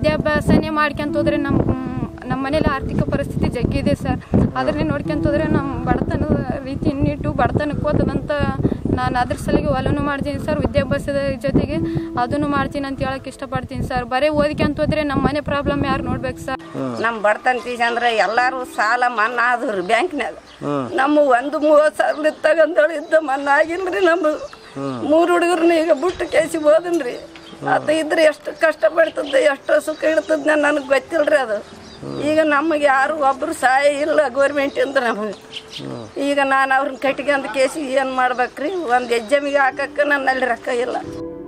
ವಿದ್ಯಾಭ್ಯಾಸನೇ ಮಾಡ್ಕೊಂತ ಹೋದ್ರೆ ನಮ್ಮ ಮನೇಲಿ ಆರ್ಥಿಕ ಪರಿಸ್ಥಿತಿ ಜಗ್ಗಿದೆ ಸರ್. ಅದನ್ನೇ ನೋಡ್ಕೊಂತ ಹೋದ್ರೆ ನಮ್ಮ ಬಡತನದ ರೀತಿ ಇನ್ನಿಟ್ಟು ಬಡತನಕ್ಕೆ ಹೋತದಂತ ನಾನು ಅದ್ರ ಸಲಿಗೆ ಒಲವನ್ನು ಮಾಡ್ತೀನಿ ಸರ್. ವಿದ್ಯಾಭ್ಯಾಸದ ಜೊತೆಗೆ ಅದನ್ನು ಮಾಡ್ತೀನಿ ಅಂತ ಹೇಳಕ್ ಇಷ್ಟಪಡ್ತೀನಿ ಸರ್. ಬರೀ ಓದ್ಕೊಂತ ಹೋದ್ರೆ ನಮ್ಮ ಮನೆ ಪ್ರಾಬ್ಲಮ್ ಯಾರು ನೋಡ್ಬೇಕು ಸರ್? ನಮ್ಮ ಬಡತನ ಫೀಸ್ ಅಂದ್ರೆ ಎಲ್ಲಾರು ಸಾಲ ಮನ್ನಾ ಆದ್ರಿ ಬ್ಯಾಂಕ್ನಾಗ. ನಮ್ಮ 30,000 ತಗೊಂಡಳಿದ್ದ ಮನ್ನಾ ಆಗಿಲ್ರಿ. ನಮ್ಮ 3 ಹುಡುಗರನ್ನ ಈಗ ಬಿಟ್ಟು ಕೇಸಿ ಹೋದನ್ರಿ. ಅದು ಇದ್ರೆ ಎಷ್ಟು ಕಷ್ಟ ಪಡ್ತದೆ, ಎಷ್ಟು ಸುಖ ಇರ್ತದ ನನಗೆ ಗೊತ್ತಿಲ್ರಿ. ಅದು ಈಗ ನಮಗೆ ಯಾರು ಒಬ್ಬರು ಸಹಾಯ ಇಲ್ಲ ಗೌರ್ಮೆಂಟಿಂದ ನಮಗೆ. ಈಗ ನಾನು ಅವ್ರನ್ನ ಕಟ್ಕೊಂಡು ಕೇಸಿ ಏನು ಮಾಡ್ಬೇಕ್ರಿ? ಒಂದು ಎಕ್ಸಾಮಿಗೆ ಹಾಕಕ್ಕೆ ನನ್ನಲ್ಲಿ ರೊಕ್ಕ ಇಲ್ಲ.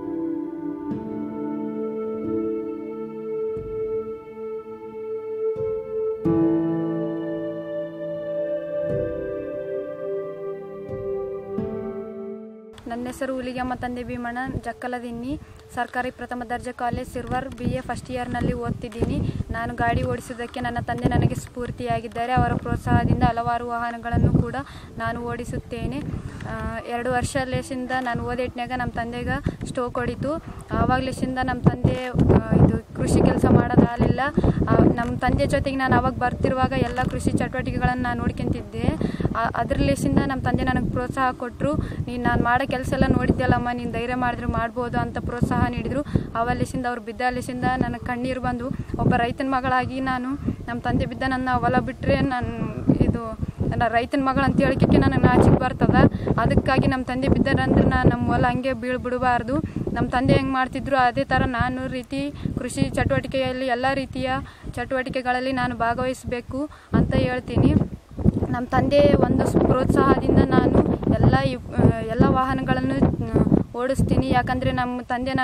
ನನ್ನ ಹೆಸರು ಹುಲಿಗೆಮ್ಮ ತಂದೆ ಭೀಮಣ್ಣ, ಜಕ್ಕಲದಿನ್ನಿ ಸರ್ಕಾರಿ ಪ್ರಥಮ ದರ್ಜೆ ಕಾಲೇಜ್ ಸಿರ್ವರ್ BA ಫಸ್ಟ್ ಇಯರ್ನಲ್ಲಿ ಓದ್ತಿದ್ದೀನಿ. ನಾನು ಗಾಡಿ ಓಡಿಸುವುದಕ್ಕೆ ನನ್ನ ತಂದೆ ನನಗೆ ಸ್ಫೂರ್ತಿಯಾಗಿದ್ದಾರೆ. ಅವರ ಪ್ರೋತ್ಸಾಹದಿಂದ ಹಲವಾರು ವಾಹನಗಳನ್ನು ಕೂಡ ನಾನು ಓಡಿಸುತ್ತೇನೆ. 2 ವರ್ಷಲೇಸಿಂದ ನಾನು ಓದಿಟ್ನಾಗ ನಮ್ಮ ತಂದೆಗೆ ಸ್ಟ್ರೋಕ್ ಹೊಡಿತು. ಆವಾಗಲೇಸಿಂದ ನಮ್ಮ ತಂದೆ ಇದು ಕೃಷಿ ಕೆಲಸ ಮಾಡೋದಾಗಲಿಲ್ಲ. ನಮ್ಮ ತಂದೆ ಜೊತೆಗೆ ನಾನು ಅವಾಗ ಬರ್ತಿರುವಾಗ ಎಲ್ಲ ಕೃಷಿ ಚಟುವಟಿಕೆಗಳನ್ನು ನಾನು ನೋಡ್ಕೊಂತಿದ್ದೆ. ಅದರಲೇಸಿಂದ ನಮ್ಮ ತಂದೆ ನನಗೆ ಪ್ರೋತ್ಸಾಹ ಕೊಟ್ಟರು. ನಾನು ಮಾಡೋ ಕೆಲಸ ಎಲ್ಲ ನೋಡಿದ್ದೆಲ್ಲಮ್ಮ, ನೀನು ಧೈರ್ಯ ಮಾಡಿದ್ರು ಮಾಡ್ಬೋದು ಅಂತ ಪ್ರೋತ್ಸಾಹ ನೀಡಿದರು. ಅವಲೇಸಿಂದ ಅವ್ರು ಬಿದ್ದಾಲೇಸಿಂದ ನನಗೆ ಕಣ್ಣೀರು ಬಂದು ಒಬ್ಬ ರೈತನ ಮಗಳಾಗಿ ನಾನು ನಮ್ಮ ತಂದೆ ಬಿದ್ದ ನನ್ನ ಹೊಲ ಬಿಟ್ಟರೆ ನಾನು ನನ್ನ ರೈತನ ಮಗಳು ಅಂತ ಹೇಳಿಕೆ ನನಗೆ ನಾಚಿಕೆ ಬರ್ತದೆ. ಅದಕ್ಕಾಗಿ ನಮ್ಮ ತಂದೆ ಬಿದ್ದಾರಂದ್ರೆ ನಮ್ಮ ಹೊಲ ಹಂಗೆ ಬೀಳ್ಬಿಡಬಾರ್ದು. ನಮ್ಮ ತಂದೆ ಹೆಂಗೆ ಮಾಡ್ತಿದ್ರು ಅದೇ ಥರ ನಾನು ರೀತಿ ಕೃಷಿ ಚಟುವಟಿಕೆಯಲ್ಲಿ ಎಲ್ಲ ರೀತಿಯ ಚಟುವಟಿಕೆಗಳಲ್ಲಿ ನಾನು ಭಾಗವಹಿಸಬೇಕು ಅಂತ ಹೇಳ್ತೀನಿ. ನಮ್ಮ ತಂದೆ ಒಂದು ಪ್ರೋತ್ಸಾಹದಿಂದ ನಾನು ಎಲ್ಲ ವಾಹನಗಳನ್ನು ಓಡಿಸ್ತೀನಿ. ಯಾಕಂದರೆ ನಮ್ಮ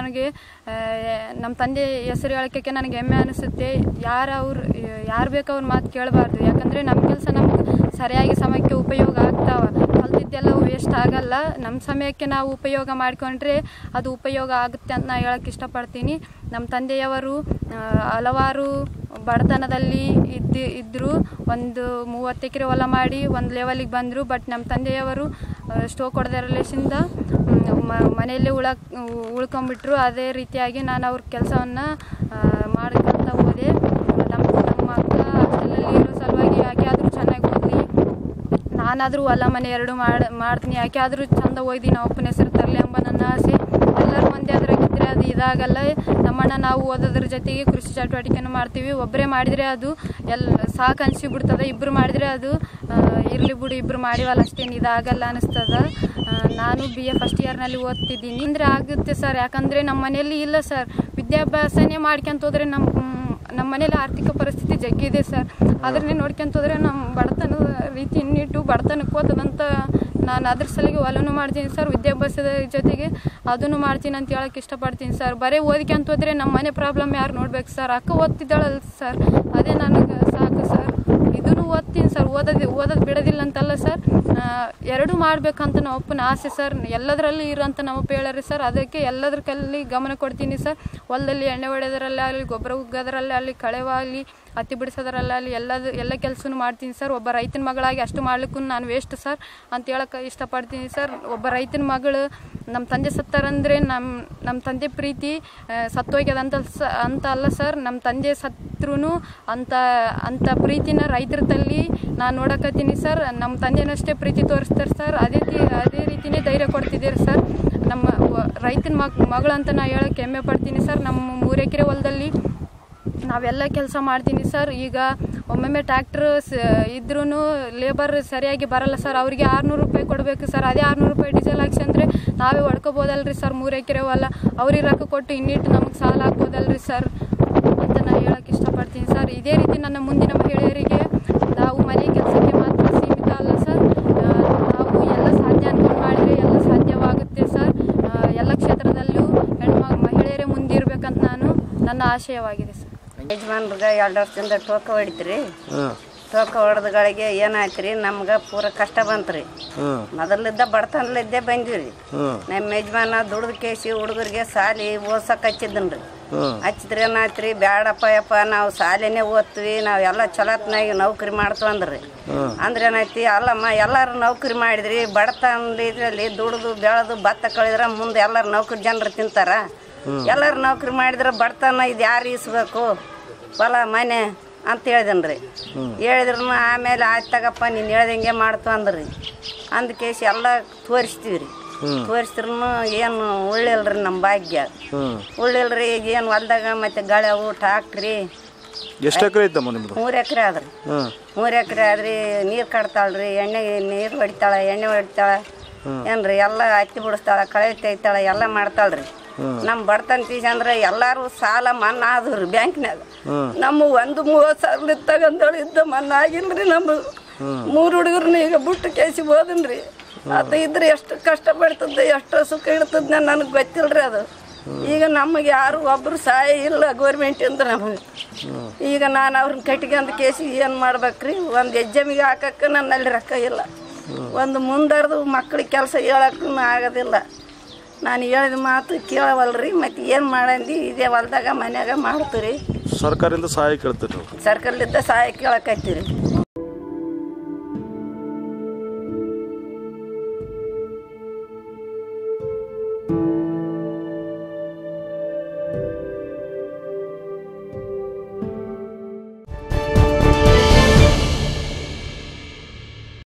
ತಂದೆ ಹೆಸರು ಹೇಳೋಕ್ಕೆ ನನಗೆ ಹೆಮ್ಮೆ ಅನಿಸುತ್ತೆ. ಯಾರು ಬೇಕೋ ಅವ್ರ ಮಾತು ಕೇಳಬಾರ್ದು. ಯಾಕಂದರೆ ನಮ್ಮ ಕೆಲಸ ನಮ್ಗೆ ಸರಿಯಾಗಿ ಸಮಯಕ್ಕೆ ಉಪಯೋಗ ಆಗ್ತಾವೆ. ಕಲ್ತಿದ್ದೆಲ್ಲವೂ ವೇಸ್ಟ್ ಆಗಲ್ಲ. ನಮ್ಮ ಸಮಯಕ್ಕೆ ನಾವು ಉಪಯೋಗ ಮಾಡಿಕೊಂಡ್ರೆ ಅದು ಉಪಯೋಗ ಆಗುತ್ತೆ ಅಂತ ನಾನು ಹೇಳೋಕ್ಕೆ ಇಷ್ಟಪಡ್ತೀನಿ. ನಮ್ಮ ತಂದೆಯವರು ಹಲವಾರು ಬಡತನದಲ್ಲಿ ಇದ್ದರು. ಒಂದು 30 ಎಕರೆ ಹೊಲ ಮಾಡಿ ಒಂದು ಲೆವೆಲಿಗೆ ಬಂದರು. ಬಟ್ ನಮ್ಮ ತಂದೆಯವರು ಸ್ಟ್ರೋಕ್ ಹೊಡೆದರಲೇಸಿಂದ ಮನೆಯಲ್ಲೇ ಉಳ್ಕೊಂಡ್ಬಿಟ್ರು. ಅದೇ ರೀತಿಯಾಗಿ ನಾನು ಅವ್ರ ಕೆಲಸವನ್ನು ಮಾಡ್ಕೊಳ್ತಾ ಹೋದೆ. ನಮ್ಮ ಅಕ್ಕ ಹಾಸ್ಟೆಲಲ್ಲಿ ಇರೋ ಸಲುವಾಗಿ ಯಾಕೆ ಆದರೂ ಚೆನ್ನಾಗಿ ಓದಲಿ, ನಾನಾದರೂ ಹೊಲ ಮನೆ 2 ಮಾಡ್ತೀನಿ, ಯಾಕೆ ಆದರೂ ಚೆಂದ ಓದಿ ನಾವು ಅಪ್ಪನ ಹೆಸರು ತರಲಿ ಎಂಬ ನನ್ನ ಆಸೆ. ಎಲ್ಲರೂ ಒಂದೇ ಅದ್ರಾಗಿದ್ದರೆ ಅದು ಇದಾಗಲ್ಲ. ನಮ್ಮಣ್ಣ ನಾವು ಓದೋದ್ರ ಜೊತೆಗೆ ಕೃಷಿ ಚಟುವಟಿಕೆಯನ್ನು ಮಾಡ್ತೀವಿ. ಒಬ್ಬರೇ ಮಾಡಿದರೆ ಅದು ಸಾಕು ಅನಿಸಿಬಿಡ್ತದೆ. ಇಬ್ಬರು ಮಾಡಿದರೆ ಅದು ಇರಲಿ ಬಿಡು, ಇಬ್ಬರು ಮಾಡಿವಲ್ಲ ಅಷ್ಟೇನು ಇದಾಗಲ್ಲ ಅನ್ನಿಸ್ತದೆ. ನಾನು BA ಫಸ್ಟ್ ಇಯರ್ನಲ್ಲಿ ಓದ್ತಿದ್ದೀನಿ. ಅಂದರೆ ಆಗುತ್ತೆ ಸರ್. ಯಾಕಂದರೆ ನಮ್ಮ ಮನೆಯಲ್ಲಿ ಇಲ್ಲ ಸರ್. ವಿದ್ಯಾಭ್ಯಾಸನೇ ಮಾಡ್ಕೊಂತ ಹೋದ್ರೆ ನಮ್ಮ ಮನೇಲಿ ಆರ್ಥಿಕ ಪರಿಸ್ಥಿತಿ ಜಗ್ಗಿದೆ ಸರ್. ಅದನ್ನೇ ನೋಡ್ಕೊಂತ ಹೋದ್ರೆ ನಮ್ಮ ಬಡತನದ ರೀತಿ ಇನ್ನಿಟ್ಟು ಬಡತನಕ್ಕೆ ಹೋತದಂತ ನಾನು ಅದ್ರ ಸಲಿಗೆ ಒಲವನ್ನು ಮಾಡ್ತೀನಿ ಸರ್. ವಿದ್ಯಾಭ್ಯಾಸದ ಜೊತೆಗೆ ಅದನ್ನು ಮಾಡ್ತೀನಿ ಅಂತ ಹೇಳಕ್ಕೆ ಇಷ್ಟಪಡ್ತೀನಿ ಸರ್. ಬರೀ ಓದ್ಕೊಂತ ಹೋದ್ರೆ ನಮ್ಮ ಮನೆ ಪ್ರಾಬ್ಲಮ್ ಯಾರು ನೋಡ್ಬೇಕು ಸರ್? ಅಕ್ಕ ಓದ್ತಿದ್ದಾಳಲ್ಲ ಸರ್, ಅದೇ ನನಗೆ ಸಾಕು ಸರ್. ಇದನ್ನು ಓದ್ತೀನಿ ಸರ್. ಓದೋದು ಬಿಡೋದಿಲ್ಲ ಅಂತಲ್ಲ ಸರ್. 2 ಮಾಡ್ಬೇಕಂತ ನಮ್ಮ ಅಪ್ಪನ ಆಸೆ ಸರ್. ಎಲ್ಲದರಲ್ಲಿ ಇರೋಂಥ ನಮ್ಮ ಅಪ್ಪ ಹೇಳ್ಯಾರ ಸರ್. ಅದಕ್ಕೆ ಎಲ್ಲದ್ರ ಕಲ್ಲಿ ಗಮನ ಕೊಡ್ತೀನಿ ಸರ್. ಹೊಲದಲ್ಲಿ ಎಣ್ಣೆ ಹೊಡೆಯೋದ್ರಲ್ಲೇ ಆಗಲಿ, ಗೊಬ್ಬರ ಉಗ್ಗೋದ್ರಲ್ಲೇ ಆಗಲಿ, ಕಳೆವಾಗಲಿ, ಹತ್ತಿ ಬಿಡಿಸೋದ್ರಲ್ಲಾಗಲಿ ಎಲ್ಲ ಕೆಲಸನೂ ಮಾಡ್ತೀನಿ ಸರ್. ಒಬ್ಬ ರೈತನ ಮಗಳಾಗಿ ಅಷ್ಟು ಮಾಡ್ಲಿಕ್ಕೂ ನಾನು ವೇಸ್ಟ್ ಸರ್ ಅಂತ ಹೇಳಕ್ಕೆ ಇಷ್ಟಪಡ್ತೀನಿ ಸರ್. ಒಬ್ಬ ರೈತನ ಮಗಳು ನಮ್ಮ ತಂದೆ ಸತ್ತಾರಂದರೆ ನಮ್ಮ ತಂದೆ ಪ್ರೀತಿ ಸತ್ತೋಗ್ಯದಂತ ಅಂತ ಅಲ್ಲ ಸರ್. ನಮ್ಮ ತಂದೆ ಸತ್ರೂ ಅಂಥ ಪ್ರೀತಿನ ರೈತರ ತಲ್ಲಿ ನಾನು ನೋಡಕತ್ತೀನಿ ಸರ್. ನಮ್ಮ ತಂದೆನಷ್ಟೇ ಪ್ರೀತಿ ತೋರಿಸ್ತಾರೆ ಸರ್. ಅದೇ ರೀತಿಯೇ ಧೈರ್ಯ ಕೊಡ್ತಿದ್ದೀರಿ ಸರ್. ನಮ್ಮ ರೈತನ ಮಗಳು ಅಂತ ನಾನು ಹೇಳೋಕ್ಕೆ ಹೆಮ್ಮೆ ಪಡ್ತೀನಿ ಸರ್. ನಮ್ಮ 3 ಎಕರೆ ಹೊಲದಲ್ಲಿ ನಾವೆಲ್ಲ ಕೆಲಸ ಮಾಡ್ತೀನಿ ಸರ್. ಈಗ ಒಮ್ಮೊಮ್ಮೆ ಟ್ಯಾಕ್ಟ್ರ್ ಇದ್ರೂ ಲೇಬರ್ ಸರಿಯಾಗಿ ಬರಲ್ಲ ಸರ್. ಅವರಿಗೆ 600 ರೂಪಾಯಿ ಕೊಡಬೇಕು ಸರ್. ಅದೇ 600 ರೂಪಾಯಿ ಡೀಸೆಲ್ ಹಾಕ್ಸಿ ಅಂದರೆ ನಾವೇ ಹೊಡ್ಕೋಬೋದಲ್ರಿ ಸರ್. 3 ಎಕರೆ ಹೊಲ ಅವ್ರಿಗೆ ರೊಕ್ಕ ಕೊಟ್ಟು ಇನ್ನಿಟ್ಟು ನಮಗೆ ಸಾಲ ಆಗ್ಬೋದಲ್ರಿ ಸರ್ ಅಂತ ನಾನು ಹೇಳೋಕ್ಕೆ ಇಷ್ಟಪಡ್ತೀನಿ ಸರ್. ಇದೇ ರೀತಿ ನನ್ನ ಮುಂದಿನ ಮಹಿಳೆಯರಿಗೆ ನಾವು ಮನೆ ಕೆಲಸಕ್ಕೆ ಮಾತ್ರ ಸೀಮಿತ ಅಲ್ಲ ಸರ್. ನಾವು ಎಲ್ಲ ಸಾಧ್ಯ ಅನ್ಕೊಂಡು ಮಾಡಿದರೆ ಎಲ್ಲ ಸಾಧ್ಯವಾಗುತ್ತೆ ಸರ್. ಎಲ್ಲ ಕ್ಷೇತ್ರದಲ್ಲೂ ಮಹಿಳೆಯರೇ ಮುಂದಿರ್ಬೇಕಂತ ನನ್ನ ಆಶಯವಾಗಿದೆ ಸರ್. ಯಜಮಾನ್ರಿಗೆ 2 ವರ್ಷದಿಂದ ಟೋಕ ಹೊಡಿತ್ರಿ. ಟೋಕ ಹೊಡೆದಗಳಿಗೆ ಏನಾಯ್ತು ರೀ, ನಮ್ಗೆ ಪೂರ ಕಷ್ಟ ಬಂತ್ರಿ. ಮೊದಲಿದ್ದ ಬಡತನಲಿದ್ದೇ ಬಂದಿವ್ರಿ. ನಮ್ಮ ಯಜಮಾನ ದುಡ್ದು ಕೇಸಿ ಹುಡುಗರಿಗೆ ಸಾಲಿ ಓದ್ಸಕ್ಕೆ ಹಚ್ಚಿದ್ದನ್ರಿ. ಹಚ್ಚಿದ್ರೆ ಏನಾಯ್ತು ರೀ, ಬ್ಯಾಡಪ್ಪ ಯಪ್ಪ ನಾವು ಸಾಲಿನೇ ಓದ್ತೀವಿ, ನಾವು ಎಲ್ಲ ಚಲೋತ್ನಾಗಿ ನೌಕರಿ ಮಾಡ್ತೀವಿ ಅಂದ್ರಿ. ಅಂದ್ರೆ ಏನಾಯ್ತಿ, ಅಲ್ಲಮ್ಮ ಎಲ್ಲರೂ ನೌಕರಿ ಮಾಡಿದ್ರಿ, ಬಡತನ ಇದರಲ್ಲಿ ದುಡ್ದು ಬೆಳೆದು ಭತ್ತ ಕಳಿದ್ರೆ ಮುಂದೆ ಎಲ್ಲರೂ ನೌಕರಿ ಜನರು ತಿಂತಾರ. ಎಲ್ಲರೂ ನೌಕರಿ ಮಾಡಿದ್ರೆ ಬಡತನ ಇದು ಯಾರು ಇಸ್ಬೇಕು ಹೊಲ ಮನೆ ಅಂತ ಹೇಳಿದನ್ರಿ. ಹೇಳಿದ್ರು ಆಮೇಲೆ ಆಯ್ತು ತಗಪ್ಪ ನೀನು ಹೇಳ್ದಂಗೆ ಮಾಡ್ತು ಅಂದ್ರಿ. ಅಂದ್ಕೇಸಿ ಎಲ್ಲ ತೋರಿಸ್ತೀವಿ ರೀ. ತೋರಿಸಿದ್ರು ಏನು ಉಳ್ಳಿಲ್ರಿ ನಮ್ಮ ಭಾಗ್ಯ. ಉಳ್ಳಿಲ್ರಿ ಈಗ ಏನು ಹೊಲ್ದಾಗ ಮತ್ತೆ ಗಳೆವು ಟ್ರಾಕ್ಟ್ರಿ. ಎಷ್ಟು ಎಕರೆ ಐತಮ್ಮ ನಿಮ್ದು? 3 ಎಕರೆ ಆದ್ರಿ. 3 ಎಕರೆ ಆದ್ರಿ. ನೀರು ಕಟ್ತಾಳ್ರಿ, ನೀರು ಹೊಡಿತಾಳೆ, ಎಣ್ಣೆ ಹೊಡಿತಾಳೆ ಏನ್ರಿ, ಎಲ್ಲ ಹತ್ತಿ ಬಿಡಿಸ್ತಾಳೆ, ಕಳೆ ತೆಗಿತಾಳೆ, ಎಲ್ಲ ಮಾಡ್ತಾಳ್ರಿ. ನಮ್ಮ ಬಡತನ ತೀಸಿ ಅಂದ್ರೆ ಎಲ್ಲರೂ ಸಾಲ ಮನ್ನಾ ಆದ್ರಿ ಬ್ಯಾಂಕ್ನಾಗ. ನಮ್ಮ 30,000 ತಗೊಂಡಳು ಇದ್ದ ಮನ್ನಾ ಆಗಿಲ್ರಿ. ನಮ್ಮ 3 ಹುಡುಗರನ್ನ ಈಗ ಬಿಟ್ಟು ಕೇಸಿ ಹೋದನ್ರಿ. ಅದು ಇದ್ರೆ ಎಷ್ಟು ಕಷ್ಟ ಪಡ್ತದೆ, ಎಷ್ಟು ಸುಖ ಇಡ್ತದ ನನಗೆ ಗೊತ್ತಿಲ್ರಿ ಅದು. ಈಗ ನಮಗೆ ಯಾರು ಒಬ್ಬರು ಸಹಾಯ ಇಲ್ಲ ಗೌರ್ಮೆಂಟಿಂದ ನಮಗೆ. ಈಗ ನಾನು ಅವ್ರನ್ನ ಕಟ್ಕೊಂಡು ಕೇಸಿ ಏನು ಮಾಡ್ಬೇಕ್ರಿ? ಒಂದು ಎಜ್ಜಮಿಗೆ ಹಾಕಕ್ಕೆ ನನ್ನಲ್ಲಿ ರೊಕ್ಕ ಇಲ್ಲ. ಒಂದು ಮುಂದರ್ದು ಮಕ್ಳಿಗೆ ಕೆಲಸ ಹೇಳಕ್ಕೂ ಆಗೋದಿಲ್ಲ. ನಾನು ಹೇಳಿದ ಮಾತು ಕೇಳವಲ್ರಿ. ಮತ್ತು ಏನು ಮಾಡಂದು ಇದೇ ಹೊಲ್ದಾಗ ಮನ್ಯಾಗ ಮಾಡ್ತೀರಿ. ಸರ್ಕಾರದಿಂದ ಸಹಾಯ ಕೇಳ್ತೀರಿ? ಸರ್ಕಾರದಿಂದ ಸಹಾಯ ಕೇಳಕತ್ತೀರಿ.